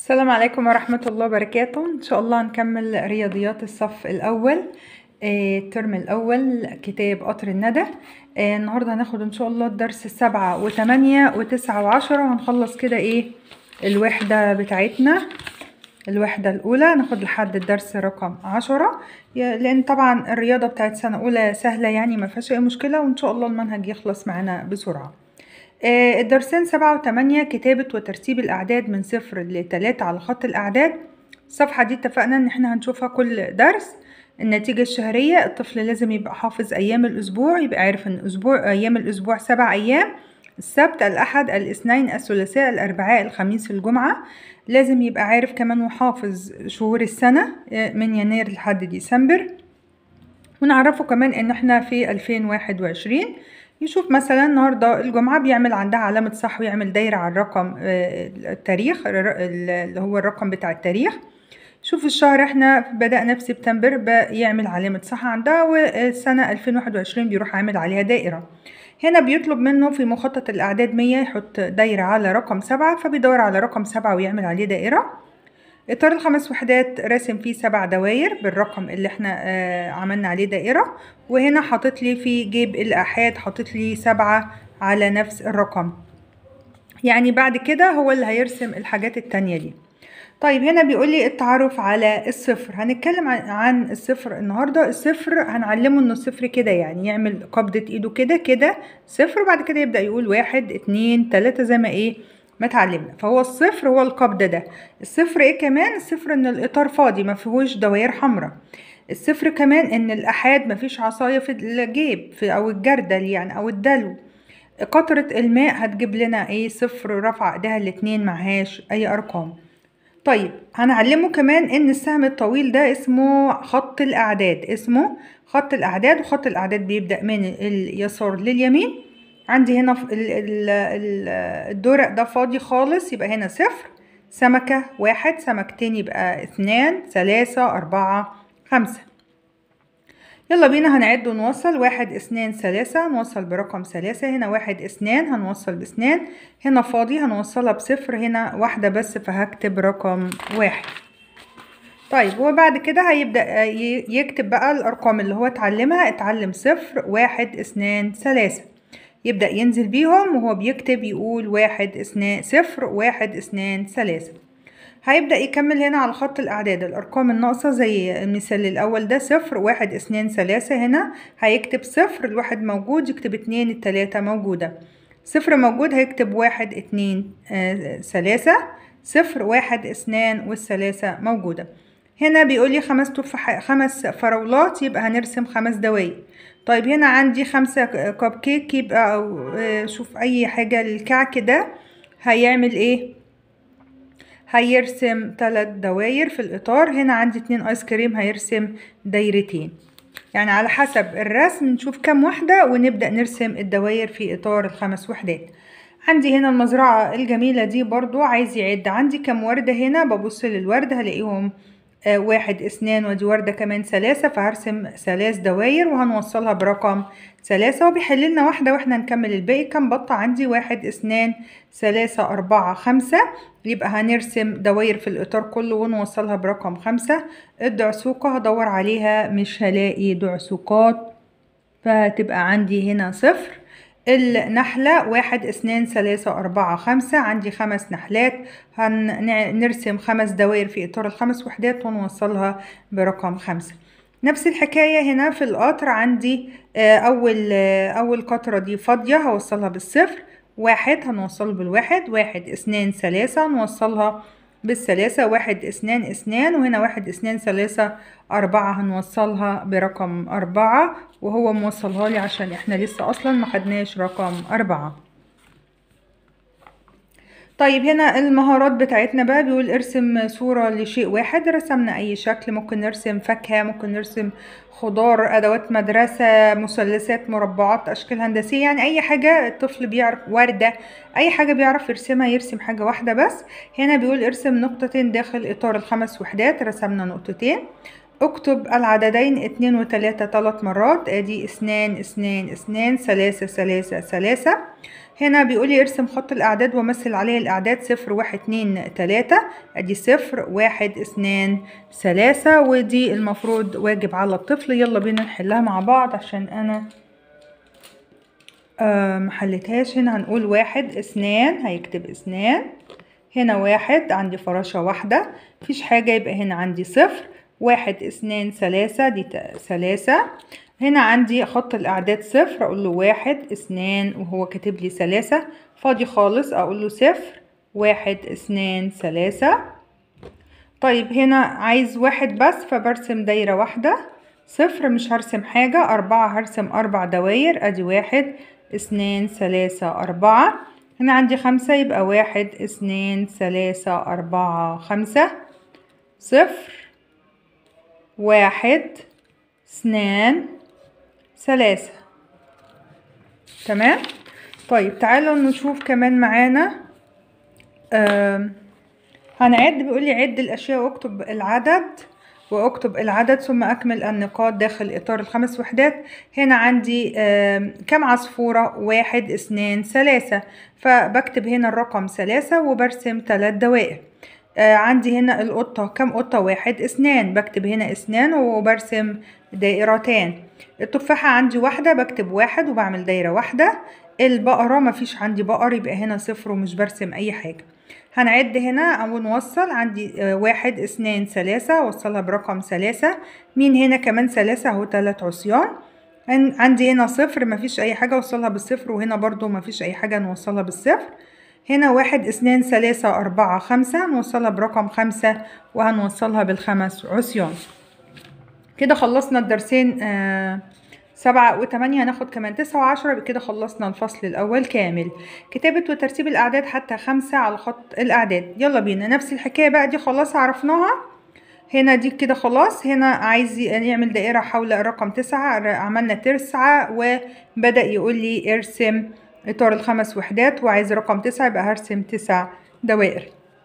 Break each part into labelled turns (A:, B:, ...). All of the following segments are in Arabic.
A: السلام عليكم ورحمة الله وبركاته. إن شاء الله هنكمل رياضيات الصف الأول، الترم الأول، كتاب قطر الندى. النهاردة هناخد إن شاء الله الدرس 7 و8 و9 و10، وهنخلص كده الوحدة بتاعتنا. الوحدة الأولى ناخد لحد الدرس رقم 10، لأن طبعا الرياضة بتاعت سنة أولى سهلة، يعني ما فيهاش أي مشكلة، وإن شاء الله المنهج يخلص معانا بسرعة. الدرسين 7 و8 كتابة وترتيب الأعداد من 0 ل3 على خط الأعداد. الصفحة دي اتفقنا إن احنا هنشوفها كل درس. النتيجة الشهرية، الطفل لازم يبقى حافظ أيام الأسبوع، يبقى عارف إن أيام الأسبوع 7 أيام: السبت، الأحد، الاثنين، الثلاثاء، الأربعاء، الخميس، الجمعة. لازم يبقى عارف كمان وحافظ شهور السنة من يناير لحد ديسمبر. ونعرفه كمان إن احنا في 2021. يشوف مثلا النهاردة الجمعة بيعمل عندها علامة صح ويعمل دايرة على الرقم التاريخ اللي هو الرقم بتاع التاريخ. شوف الشهر احنا بدأنا في سبتمبر بيعمل علامة صح عندها، والسنة 2021 بيروح عامل عليها دائرة. هنا بيطلب منه في مخطط الأعداد 100 يحط دايرة على رقم 7، فبيدور على رقم 7 ويعمل عليه دائرة. إطار الخمس وحدات راسم فيه 7 دواير بالرقم اللي احنا عملنا عليه دائرة، وهنا حاطط لي في جيب الآحاد حاطط لي 7 على نفس الرقم، يعني بعد كده هو اللي هيرسم الحاجات التانية دي. طيب هنا بيقول لي التعرف على الصفر. هنتكلم عن الصفر النهارده. الصفر هنعلمه انه الصفر كده، يعني يعمل قبضة ايده كده كده صفر، وبعد كده يبدأ يقول 1 2 3 زي ما اتعلمنا. فهو الصفر هو القبض ده. الصفر كمان؟ الصفر ان الاطار فاضي ما فيهوش دوائر حمراء. الصفر كمان ان الاحاد ما فيش عصايه في الجيب او الجردل يعني او الدلو. قطرة الماء هتجيب لنا صفر، رفع ايديها الاتنين معهاش اي ارقام. طيب هنعلمه كمان ان السهم الطويل ده اسمه خط الاعداد، اسمه خط الاعداد، وخط الاعداد بيبدأ من اليسار لليمين. عندي هنا الدورق ده فاضي خالص، يبقى هنا 0، سمكة 1، سمكتين يبقى 2 3 4 5. يلا بينا هنعد ونوصل. 1 2 3 نوصل برقم 3، هنا 1 2 هنوصل ب2، هنا فاضي هنوصلها ب0، هنا واحدة بس فهكتب رقم 1. طيب وبعد كده هيبدأ يكتب بقى الأرقام اللي هو اتعلم 0 1 2 3، يبدأ ينزل بيهم وهو بيكتب يقول 1 2 0 1 2 3. هيبدأ يكمل هنا على خط الأعداد الأرقام الناقصة زي المثال الأول ده: 0 1 2 3. هنا هيكتب 0، الواحد موجود يكتب 2، التلاتة موجودة. 0 موجود هيكتب 1 2 3، 0 1 2 والثلاثة موجودة. هنا بيقولي 5 فراولات، يبقى هنرسم 5 دواير. طيب هنا عندي 5 كب كيك، يبقى أو شوف أي حاجة للكعك ده هيعمل هيرسم 3 دواير في الإطار. هنا عندي 2 آيس كريم هيرسم دايرتين، يعني على حسب الرسم نشوف كم واحدة ونبدأ نرسم الدواير في إطار ال5 وحدات. عندي هنا المزرعة الجميلة دي برضو عايز يعد عندي كم وردة. هنا ببص للورد هلاقيهم 1 2، ودي وردة كمان 3، فهرسم 3 دواير وهنوصلها برقم 3، وبيحل لنا واحدة واحنا نكمل الباقي. كم بطة عندي؟ 1 2 3 4 5، يبقى هنرسم دواير في الإطار كله ونوصلها برقم 5. الدعسوقة هدور عليها مش هلاقي دعسوقات، فهتبقى عندي هنا 0. النحلة 1 2 3 4 5، عندي 5 نحلات، هنرسم 5 دواير في إطار ال5 وحدات ونوصلها برقم 5. نفس الحكاية هنا في القطر عندي أول قطرة دي فاضية هوصلها بالصفر. 1 هنوصله بالواحد، 1 2 3 هنوصلها بالثلاثة، 1 2 2، وهنا 1 2 3 4 هنوصلها برقم 4، وهو موصلها لي عشان احنا لسه اصلا ما خدناش رقم 4. طيب هنا المهارات بتاعتنا بقى بيقول ارسم صورة لشيء واحد. رسمنا اي شكل، ممكن نرسم فاكهة، ممكن نرسم خضار، ادوات مدرسة، مثلثات، مربعات، اشكال هندسية، يعني اي حاجة الطفل بيعرف، وردة، اي حاجة بيعرف يرسمها يرسم حاجة واحدة بس. هنا بيقول ارسم نقطتين داخل اطار ال5 وحدات، رسمنا نقطتين. اكتب العددين 2 و3 3 مرات، ادي 2 2 2 3 3 3. هنا بيقولي ارسم خط الاعداد ومثل عليه الاعداد 0 1 2 3، ادي 0 1 2 3، ودي المفروض واجب على الطفل. يلا بينا نحلها مع بعض عشان انا محلتهاش. هنا هنقول 1 2، هيكتب 2. هنا 1 عندي فراشة واحدة، مفيش حاجة، يبقى هنا عندي 0 1 2 3، دي 3. هنا عندي خط الأعداد 0، أقول له 1 2 وهو كاتب لي 3 فاضي خالص، أقول له 0 1 2 3. طيب هنا عايز 1 بس، فبرسم دايرة واحدة. 0 مش هرسم حاجة. 4 هرسم 4 دواير، أدي 1 2 3 4. هنا عندي 5، يبقى 1 2 3 4 5. 0 1 2 3. تمام. طيب تعالوا نشوف كمان معانا. هنعد، بيقولي عد الأشياء واكتب العدد ثم أكمل النقاط داخل إطار ال5 وحدات. هنا عندي كم عصفورة؟ 1 2 3، فبكتب هنا الرقم 3 وبرسم 3 دوائر. عندي هنا القطة، كم قطة؟ 1 2، بكتب هنا 2 وبرسم دائرتين. التفاحة عندي واحدة، بكتب 1 وبعمل دايرة واحدة. البقرة مفيش عندي بقر، يبقى هنا 0 ومش برسم أي حاجة. هنعد هنا أو نوصل. عندي 1 2 3، وصلها برقم 3. مين هنا كمان 3 اهو، 3 عصيان. عندي هنا 0 مفيش أي حاجة، وصلها بالصفر، وهنا برضو مفيش أي حاجة، نوصلها بالصفر. هنا 1 2 3 4 5، هنوصلها برقم 5 وهنوصلها ب5 عصيان. كده خلصنا الدرسين 7 و8، هناخد كمان 9 و10، بكده خلصنا الفصل الأول كامل. كتابة وترتيب الأعداد حتى 5 على خط الأعداد. يلا بينا نفس الحكاية بقى، دي خلاص عرفناها. هنا دي كده خلاص. هنا عايز يعمل دائرة حول الرقم 9، عملنا 9 وبدأ يقول لي ارسم إطار ال5 وحدات، وعايز رقم 9، يبقى هرسم 9 دوائر.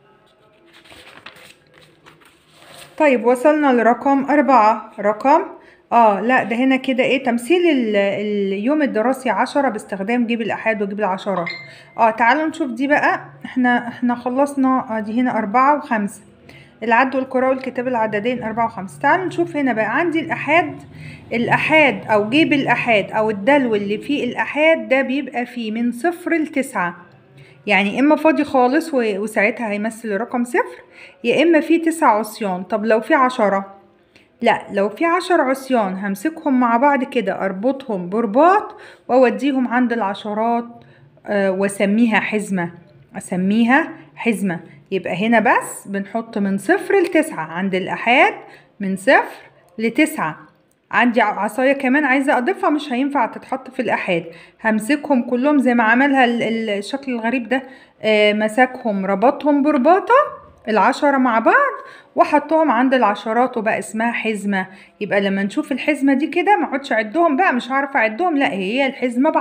A: طيب وصلنا لرقم 4. رقم لا ده هنا كده ايه، تمثيل اليوم الدراسي 10 باستخدام جيب الأحاد وجيب العشرات. تعالوا نشوف دي بقى. احنا خلصنا دي هنا 4 و5. العد والقراءة والكتاب العددين 4 و5. تعالوا نشوف هنا بقى. عندي الأحاد أو جيب الأحاد أو الدلو اللي فيه الأحاد ده بيبقى فيه من 0 ل9، يعني إما فاضي خالص وساعتها هيمثل رقم 0، يا إما فيه 9 عصيان. طب لو فيه 10؟ لا، لو في 10 عصيان همسكهم مع بعض كده، اربطهم برباط واوديهم عند العشرات واسميها حزمة. يبقى هنا بس بنحط من 0 ل9 عند الأحاد، من 0 ل9. عندي عصاية كمان عايزة أضيفها، مش هينفع تتحط في الأحاد، همسكهم كلهم زي ما عملها الشكل الغريب ده. مسكهم ربطهم برباطة ال10 مع بعض وحطهم عند العشرات وبقى اسمها حزمة. يبقى لما نشوف الحزمة دي كده ما اقعدش اعدهم بقى، مش هعرف اعدهم، لا هي الحزمة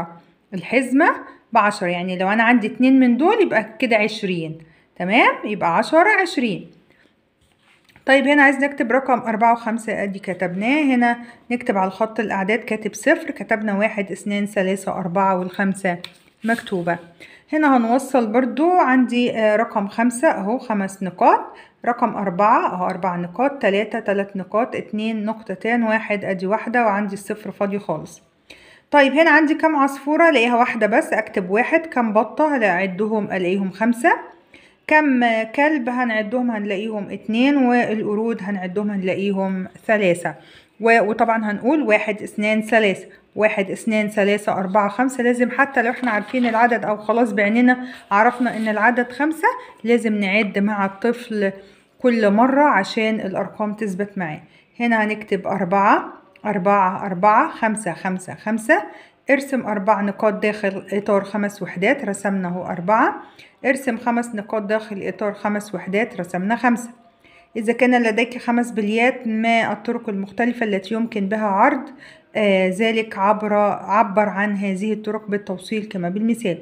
A: ب10. يعني لو انا عندي 2 من دول يبقى كده 20. تمام، يبقى 10 20. طيب هنا عايز نكتب رقم 4 و5، ادي كتبناه. هنا نكتب على الخط الاعداد، كاتب 0، كتبنا 1 2 3 4 وال5 مكتوبة. هنا هنوصل برضو. عندي رقم 5 اهو 5 نقاط. رقم 4 اهو 4 نقاط. 3 نقاط. 2 نقطتين. 1 ادي واحدة، وعندي الصفر فاضي خالص. طيب هنا عندي كم عصفورة؟ الاقيها واحدة بس، اكتب 1. كم بطة؟ اعدهم الاقيهم 5. كم كلب؟ هنعدهم هنلاقيهم 2. والقرود هنعدهم هنلاقيهم 3. وطبعا هنقول 1 2 3 1 2 3 4 5. لازم حتى لو احنا عارفين العدد او خلاص بعيننا عرفنا ان العدد 5، لازم نعد مع الطفل كل مرة عشان الارقام تثبت معاه. هنا هنكتب 4 4 4 5 5 5. ارسم 4 نقاط داخل إطار 5 وحدات، رسمنا اهو 4. ارسم 5 نقاط داخل إطار 5 وحدات، رسمنا 5. إذا كان لديك 5 بليات، ما الطرق المختلفة التي يمكن بها عرض ذلك؟ عبر عن هذه الطرق بالتوصيل كما بالمثال.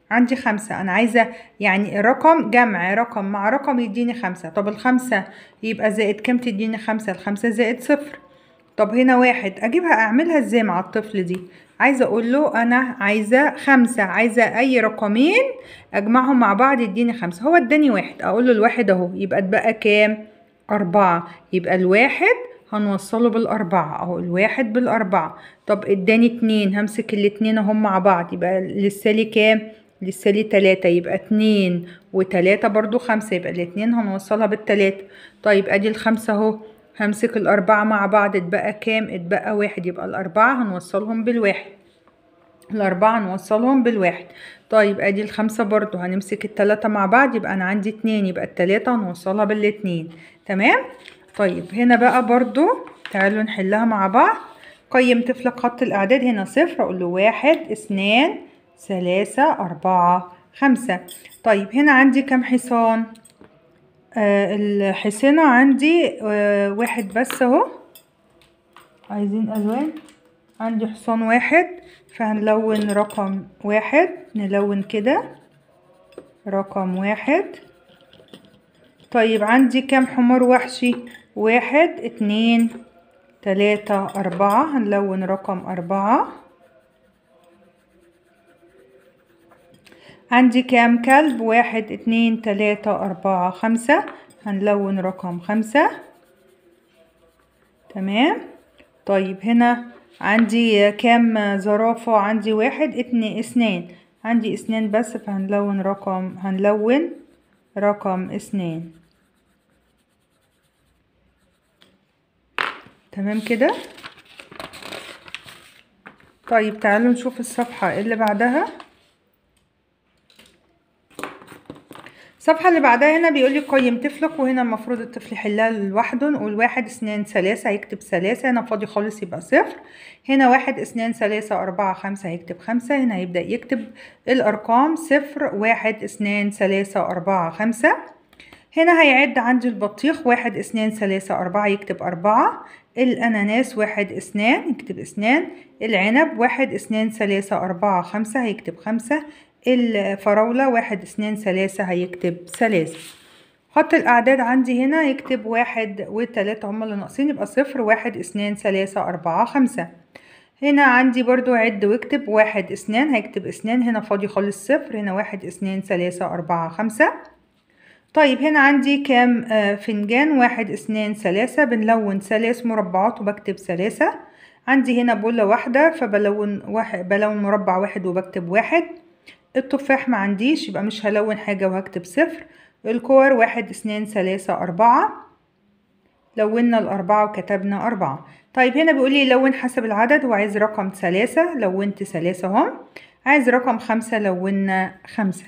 A: عندي 5. أنا عايزة يعني الرقم جمع رقم مع رقم يديني 5. طب ال5 يبقى زائد كام تديني 5؟ ال5 زائد 0. طب هنا 1 أجيبها أعملها ازاي مع الطفل دي؟ عايزة أقول له أنا عايزة 5، عايزة أي رقمين أجمعهم مع بعض يديني 5. هو اداني 1، أقول له ال1 أهو، يبقى اتبقى كام؟ 4. يبقى ال1 هنوصله بال4 أهو، ال1 بال4. طب اداني 2، همسك الاتنين اهم مع بعض، يبقى لسه لي كام؟ لسه لي 3. يبقى 2 و3 برضو 5، يبقى الاتنين هنوصلها بال3. طيب ادي ال5 اهو، همسك ال4 مع بعض، اتبقى كام؟ اتبقى 1. يبقى ال4 هنوصلهم بال1. ال4 هنوصلهم بال1. طيب ادي ال5 برضو، هنمسك ال3 مع بعض، يبقى انا عندي 2، يبقى ال3 هنوصلها بال2. تمام. طيب هنا بقى برضو تعالوا نحلها مع بعض. قيم طفلك خط الأعداد. هنا 0، أقول له 1 2 3 4 5. طيب هنا عندي كام حصان؟ الحصانة عندي 1 بس اهو. عايزين ألوان. عندي حصان 1، فهنلون رقم 1، نلون كده رقم 1. طيب عندي كام حمار وحشي؟ 1 2 3 4، هنلون رقم 4. عندي كام كلب؟ 1 2 3 4 5، هنلون رقم 5. تمام. طيب هنا عندي كام زرافة؟ عندي 1 2، عندي 2 بس، فهنلون رقم 2. تمام كده. طيب تعالوا نشوف الصفحة اللي بعدها. الصفحة اللي بعدها هنا بيقول لي قيم طفلك، وهنا المفروض الطفل يحلها لوحده. نقول 1 2 3، هيكتب 3، هنا فاضي خالص يبقى 0. هنا 1 2 3 4 5، هيكتب 5. هنا هيبدأ يكتب الأرقام 0 1 2 3 4 5. هنا هيعد عندي البطيخ 1 2 3 4، يكتب 4. الأناناس 1 2، يكتب 2. العنب 1 2 3 4 5، هيكتب 5. الفراولة 1 2 3، هيكتب 3. خط الأعداد عندي هنا يكتب 1 و3 هما اللي ناقصين، يبقى 0 1 2 3 4 5. هنا عندي برضو عد واكتب 1 2، هيكتب 2. هنا فاضي خالص 0. هنا 1 2 3 4 5. طيب هنا عندي كام فنجان؟ 1 2 3، بنلون 3 مربعات وبكتب 3. عندي هنا بولة واحدة، فبلون بلون مربع 1 وبكتب 1. التفاح ما عنديش، يبقى مش هلون حاجة وهكتب 0. الكور 1 2 3 4، لونا ال4 وكتبنا 4. طيب هنا بيقول لي لون حسب العدد، وعايز رقم 3، لونت 3 اهو. عايز رقم 5، لونا 5.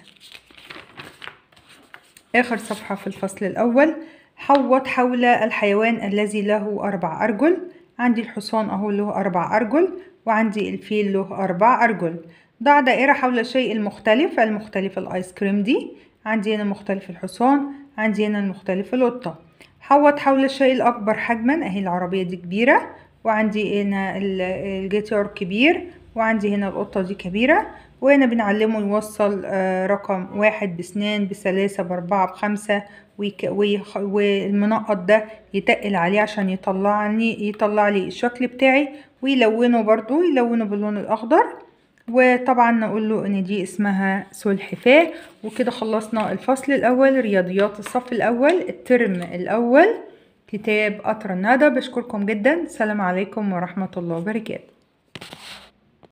A: آخر صفحة في الفصل الأول. حوط حول الحيوان الذي له 4 أرجل. عندي الحصان أهو له 4 أرجل، وعندي الفيل له 4 أرجل. ضع دائرة حول الشيء المختلف. المختلف الآيس كريم دي، عندي هنا مختلف الحصان، عندي هنا المختلف القطة. حوط حول الشيء الأكبر حجما، أهي العربية دي كبيرة، وعندي هنا الجيتار كبير، وعندي هنا القطة دي كبيرة. وهنا بنعلمه يوصل رقم 1 ب2 ب3 ب4 ب5، والمنقط ده يتقل عليه عشان يطلع لي الشكل بتاعي، ويلونه برضو، يلونه باللون الأخضر. وطبعا نقول له ان دي اسمها سلحفاة. وكده خلصنا الفصل الأول، رياضيات الصف الأول الترم الأول، كتاب قطر الندى. بشكركم جدا. السلام عليكم ورحمة الله وبركاته.